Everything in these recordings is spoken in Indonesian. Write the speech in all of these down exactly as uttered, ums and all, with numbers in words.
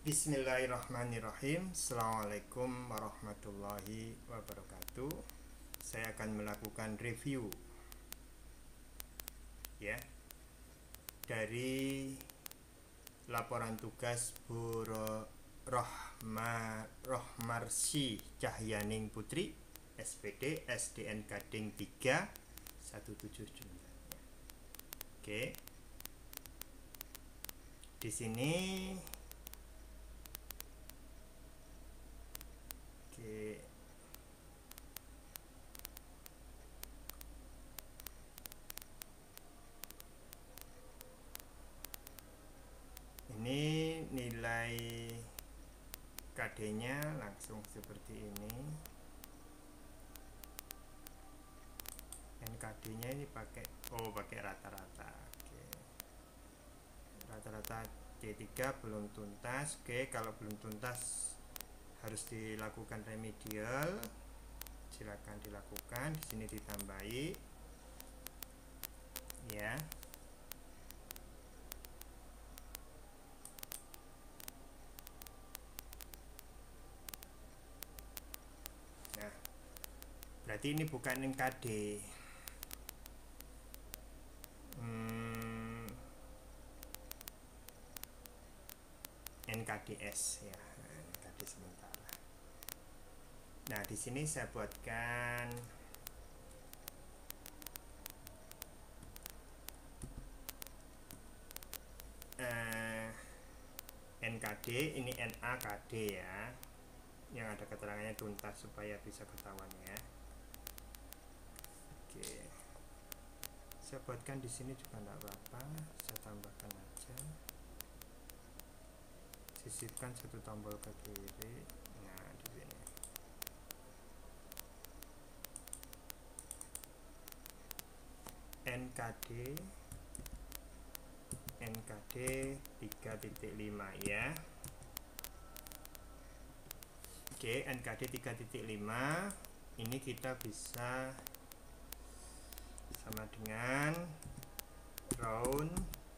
Bismillahirrahmanirrahim. Assalamualaikum warahmatullahi wabarakatuh. Saya akan melakukan review ya dari laporan tugas Bu Rohma Rohmarsi Cahyaning Putri S P D S D N Gading tiga satu tujuh sembilan. Oke. Di sini Oke. Ini nilai K D-nya langsung seperti ini. N K D-nya ini pakai oh pakai rata-rata. Oke. Rata-rata C tiga belum tuntas. Oke, kalau belum tuntas harus dilakukan remedial, silakan dilakukan. Di sini ditambahi ya. Nah, berarti ini bukan N K D, hmm, N K D S ya, N K D sementara. Nah, di sini saya buatkan eh, N K D, ini N A K D ya, yang ada keterangannya tuntas supaya bisa ketahuan ya. Oke, saya buatkan di sini juga tidak apa-apa, saya tambahkan aja, sisipkan satu tombol ke kiri. Nah, di sini N K D N K D tiga titik lima ya. Oke, N K D tiga titik lima ini kita bisa sama dengan round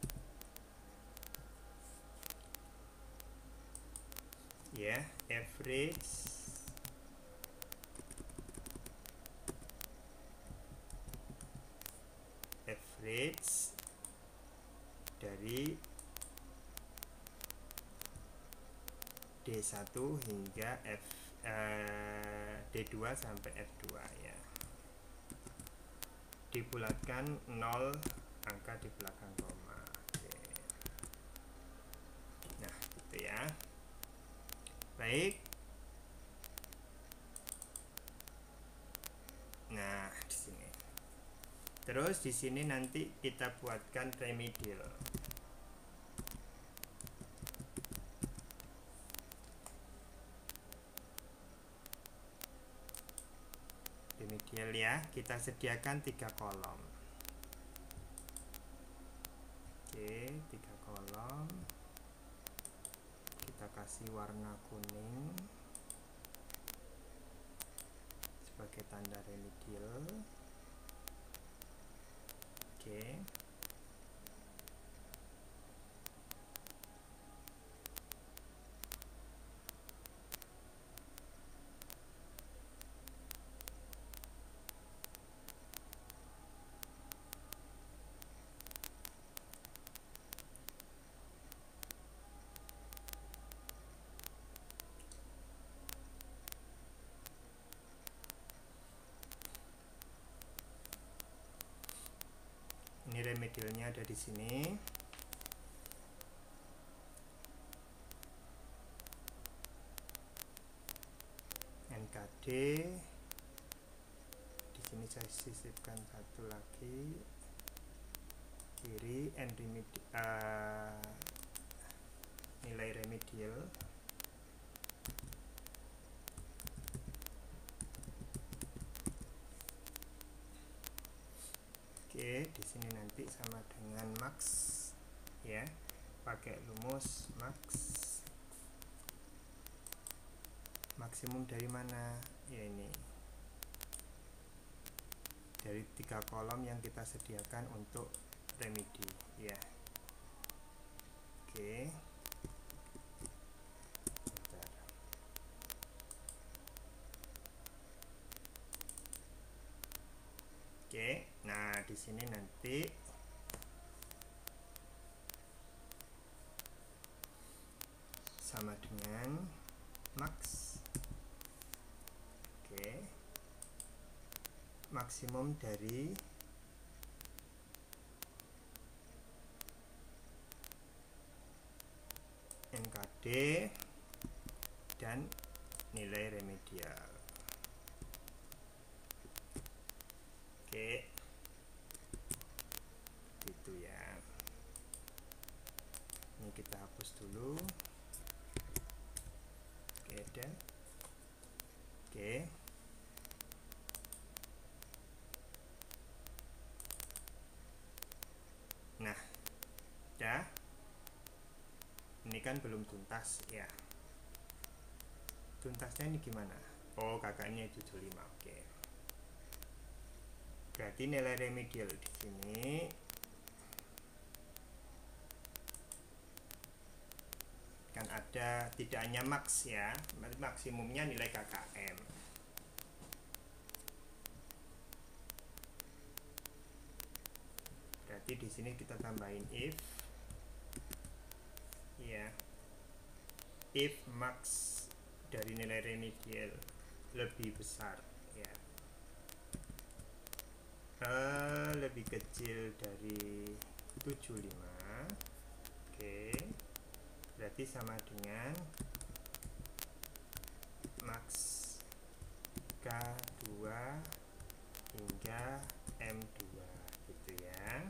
ya, average average dari D satu hingga F eh, D dua sampai F dua ya. Dibulatkan nol, angka di belakang koma. Oke. Nah, gitu ya. Baik. Nah, di sini. Terus di sini nanti kita buatkan remedial. Remedial ya, kita sediakan tiga kolom. Oke, tiga kolom. Kita kasih warna kuning sebagai tanda remedial. Oke. Ini remedialnya ada di sini. N K D di sini saya sisipkan satu lagi kiri, and remedi uh, nilai remedial. Oke, di sini nanti sama dengan max ya, pakai rumus max. Maksimum dari mana? Ya ini dari tiga kolom yang kita sediakan untuk remedi ya. Oke. sini nanti sama dengan max. Oke, maksimum dari N K D dan nilai remedial. Oke, gitu ya. Ini kita hapus dulu. Oke, dan oke, nah udah. Ini kan belum tuntas ya. Tuntasnya ini gimana? Oh, kakaknya tujuh puluh lima. Oke. Berarti nilai remedial di sini kan ada, tidak hanya max ya, maksimumnya nilai K K M. Berarti di sini kita tambahin if ya, if max dari nilai remedial lebih besar ya, uh, lebih kecil dari tujuh puluh lima. Oke, berarti sama dengan max K dua hingga M dua gitu ya.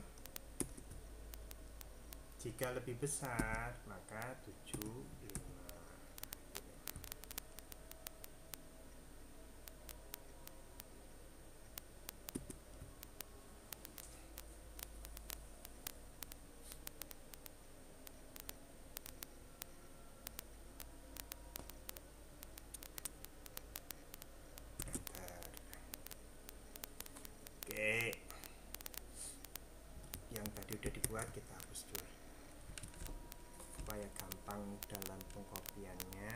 Jika lebih besar maka tujuh puluh lima. Enter. Oke, yang tadi udah dibuat kita hapus dulu supaya gampang dalam pengkopiannya.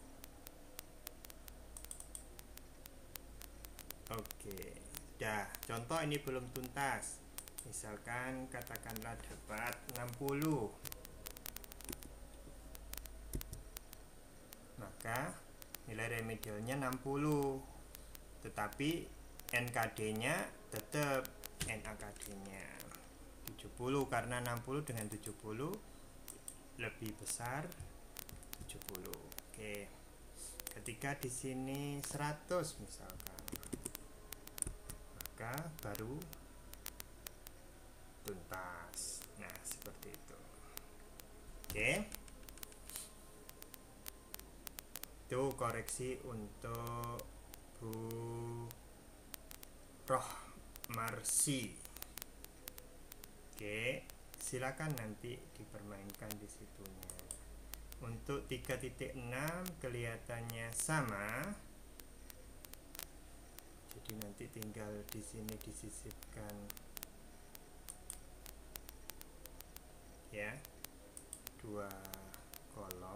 Oke, dah. Contoh ini belum tuntas. Misalkan katakanlah dapat enam puluh. Maka nilai remedialnya enam puluh. Tetapi N K D-nya tetap N A K D-nya tujuh puluh, karena enam puluh dengan tujuh puluh lebih besar tujuh puluh. Oke. Ketika di sini seratus misalkan, maka baru tuntas. Nah, seperti itu. Oke. Itu koreksi untuk Bu Roh Marsi. Oke, silakan nanti dipermainkan di situnya. Untuk tiga titik enam kelihatannya sama. Jadi nanti tinggal di sini disisipkan ya, dua kolom.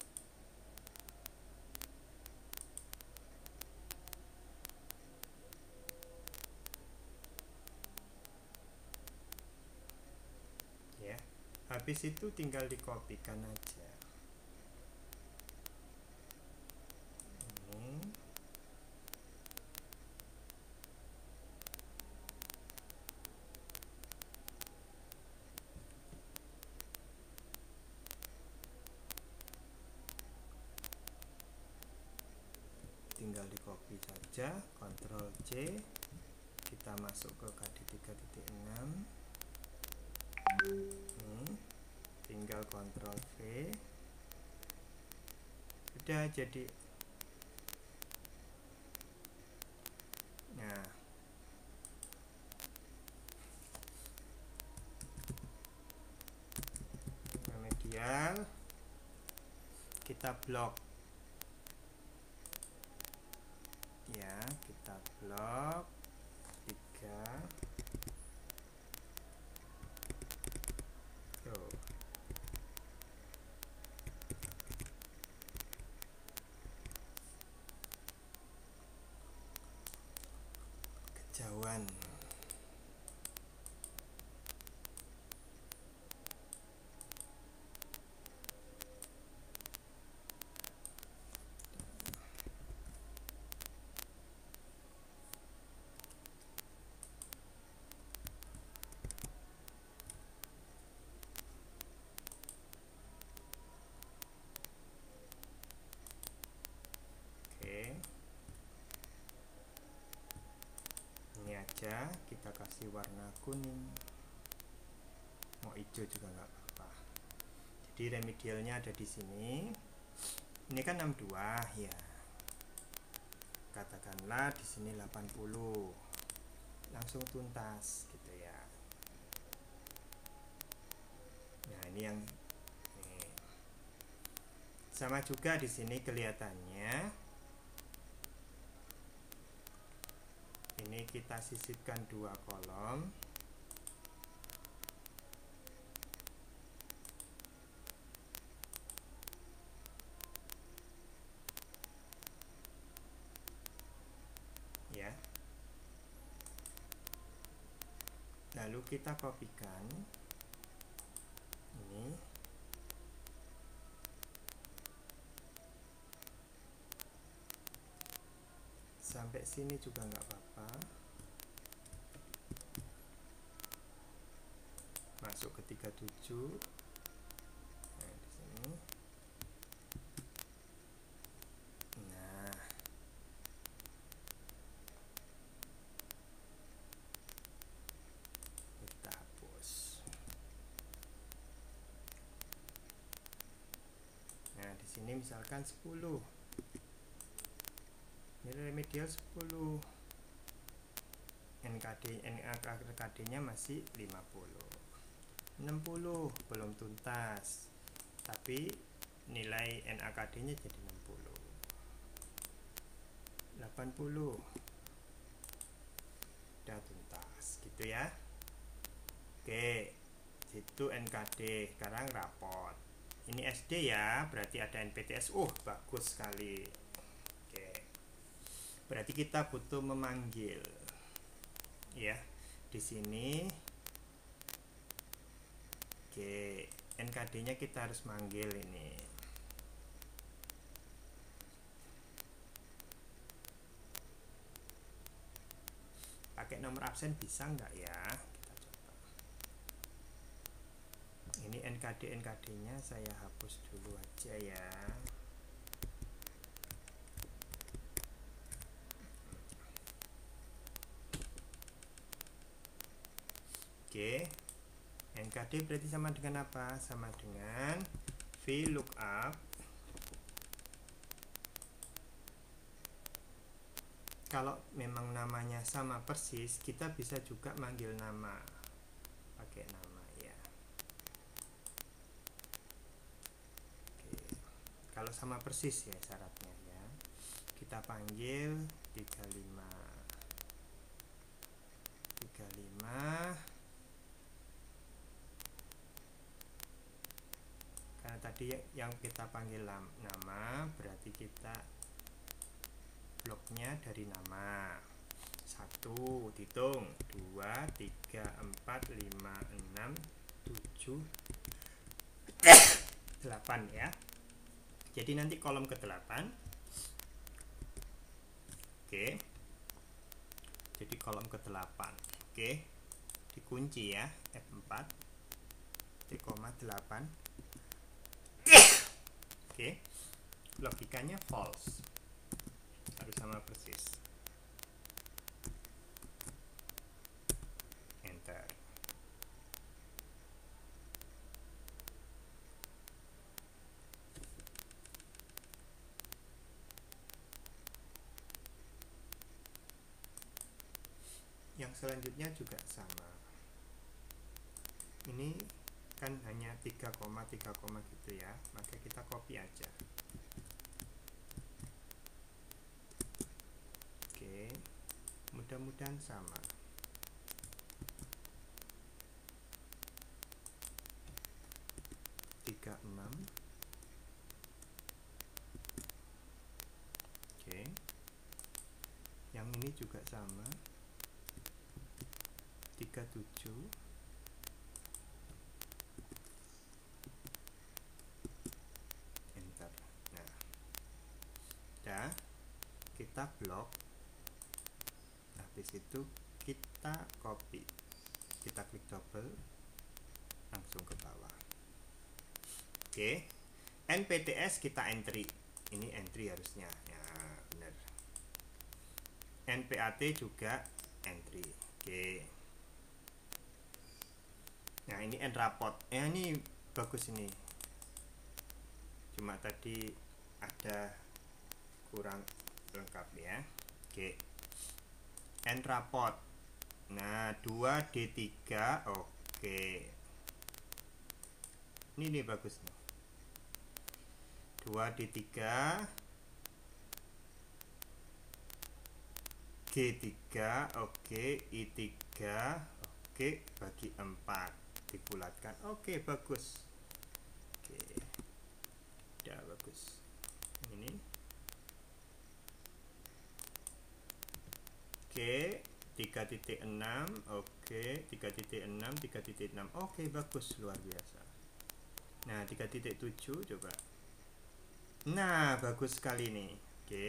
Ya, habis itu tinggal dikopikan aja. Ini tinggal di copy saja, Ctrl C, kita masuk ke K D tiga titik enam. Ini tinggal Ctrl V, sudah jadi. Nah, remedial kita blok ya, kita blok tiga. Tuh. Kejauhan. ya, kita kasih warna kuning, mau hijau juga nggak apa-apa. Jadi remedialnya ada di sini. Ini kan enam puluh dua ya, katakanlah di sini delapan puluh, langsung tuntas gitu ya. Nah ini yang ini. Sama juga di sini kelihatannya ini kita sisipkan dua kolom. Ya. Lalu kita kopikan ini. Sampai sini juga nggak apa-apa. Masuk ke tiga puluh tujuh. Nah, di sini. Nah. Kita hapus. Nah, di sini misalkan sepuluh. Ini remedial sepuluh. N K D N K D-nya masih lima puluh. enam puluh belum tuntas. Tapi nilai N A K D-nya jadi enam puluh. delapan puluh. Udah tuntas gitu ya. Oke. Itu N K D, sekarang raport. Ini S D ya, berarti ada N P T S. Oh, bagus sekali. Oke. Berarti kita butuh memanggil. Ya, di sini. Oke, N K D-nya kita harus manggil ini. Pakai nomor absen bisa nggak ya? Kita coba. Ini N K D N K D-nya saya hapus dulu aja ya. Oke. N K D berarti sama dengan apa? Sama dengan VLOOKUP. Kalau memang namanya sama persis, kita bisa juga manggil nama. Pakai nama ya. Oke. Kalau sama persis ya syaratnya ya. Kita panggil tiga puluh lima. tiga puluh lima. Karena tadi yang kita panggil nama, berarti kita bloknya dari nama. Satu, hitung. Dua, tiga, empat, lima, enam, tujuh, delapan ya. Jadi nanti kolom ke delapan. Oke. Jadi kolom ke delapan. Oke. Dikunci ya, F empat. T, delapan. Oke, logikanya false, harus sama persis. Enter. Yang selanjutnya juga sama. Ini kan hanya tiga koma tiga gitu ya, maka kita copy aja. Oke, mudah-mudahan sama. Tiga puluh enam. Oke, yang ini juga sama. Tiga puluh tujuh. Kita blok, habis itu kita copy, kita klik double, langsung ke bawah. Oke, N P T S kita entry, ini entry harusnya ya, benar. N P A T juga entry. Oke. Nah ini end raport. Ya ini bagus ini. Cuma tadi ada kurang lengkap ya. Oke. End raport. Nah dua D tiga. Oke. Ini nih bagus nih. dua D tiga G tiga, oke, I tiga, oke, bagi empat, dibulatkan, oke, bagus, oke, udah bagus, ini, oke, tiga titik enam, oke, tiga titik enam, tiga titik enam, oke, bagus, luar biasa. Nah, tiga titik tujuh, coba, nah, bagus sekali nih, oke,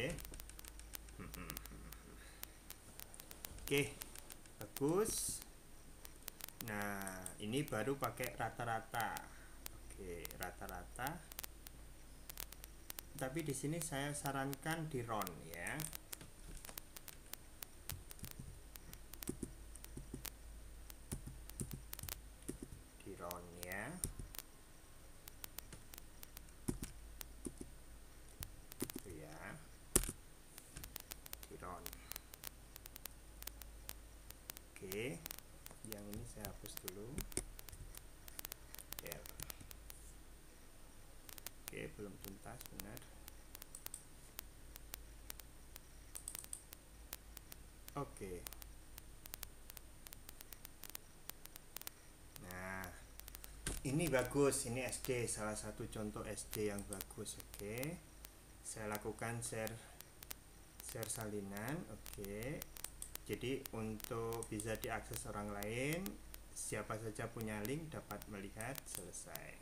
oke, bagus. Nah, ini baru pakai rata-rata. Oke, rata-rata. Tapi di sini saya sarankan di round ya. Di round ya. Itu ya. Di round. Oke. Yang ini saya hapus dulu. Ya. Oke, belum tuntas benar. Oke. Nah, ini bagus. Ini S D, salah satu contoh S D yang bagus. Oke. Saya lakukan share share salinan. Oke. Jadi untuk bisa diakses orang lain, siapa saja punya link dapat melihat. Selesai.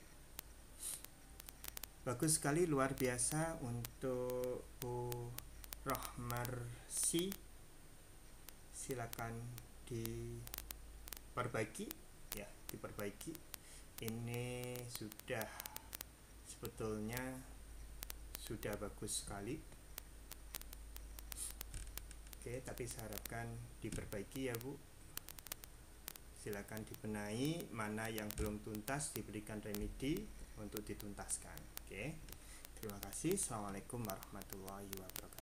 Bagus sekali, luar biasa untuk Bu Rohmarsi. Silakan diperbaiki ya, diperbaiki. Ini sudah sebetulnya sudah bagus sekali. Oke, tapi saya harapkan diperbaiki ya Bu. Silakan dibenahi, mana yang belum tuntas diberikan remedi untuk dituntaskan. Oke, terima kasih. Assalamualaikum warahmatullahi wabarakatuh.